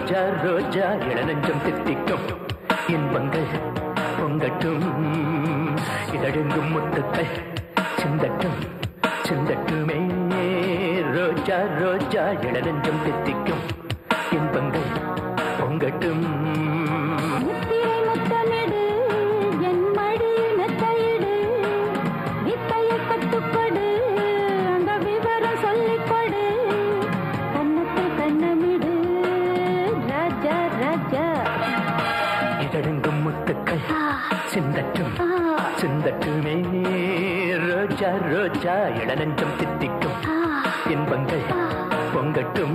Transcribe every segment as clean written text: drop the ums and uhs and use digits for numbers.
ரோஜா ரோஜா இளநஞ்சம் தித்திக்கும் இன்பங்கள் பொங்கட்டும் இதழுங்கும் முத்துக்கள் சிந்தட்டும் சிந்தட்டுமே ரோஜா ரோஜா இளநஞ்சம் தித்திக்கும் இன்பங்கள் பொங்கட்டும் இதழுங்கும் முத்துக்கள் சிந்தட்டும் சிந்தட்டுமே ரோஜா ரோஜா இளநஞ்சம் தித்திக்கும் இன்பங்கள் பொங்கட்டும்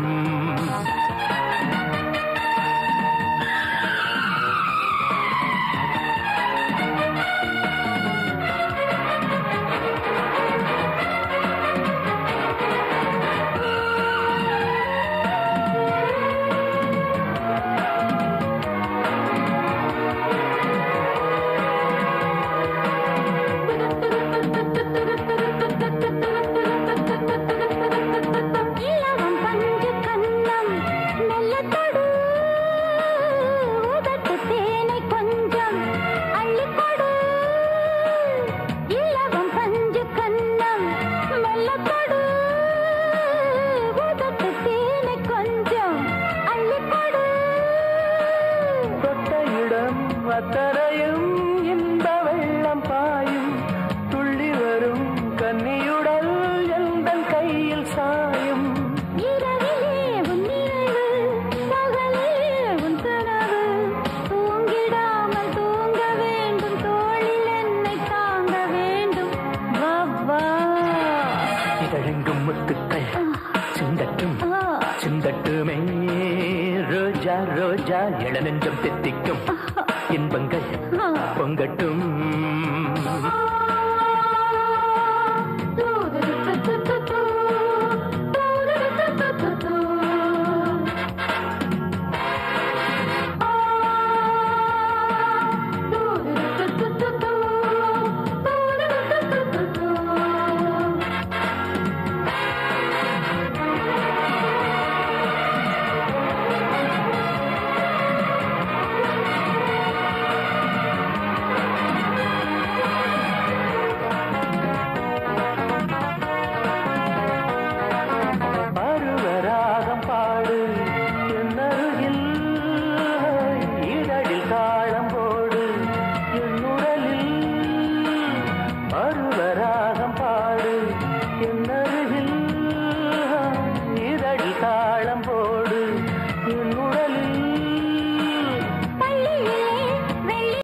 அத்தரையும் இந்த வெள்ளம் பாயும் துள்ளி வரும் கன்னியுடல் எந்தன் கையில் சாயும் இரவிலே உன் நினைவு பகலே உன் கனவு தூங்கிடாமல் தூங்க வேண்டும் தோளில் என்னை தாங்க வேண்டும் வா இதழெங்கும் முத்துக்கள் சிந்தட்டும் சிந்தட்டுமே ரோஜா ரோஜா இளநெஞ்சம் தித்திக்கும் இன்பங்கள் பொங்கட்டும்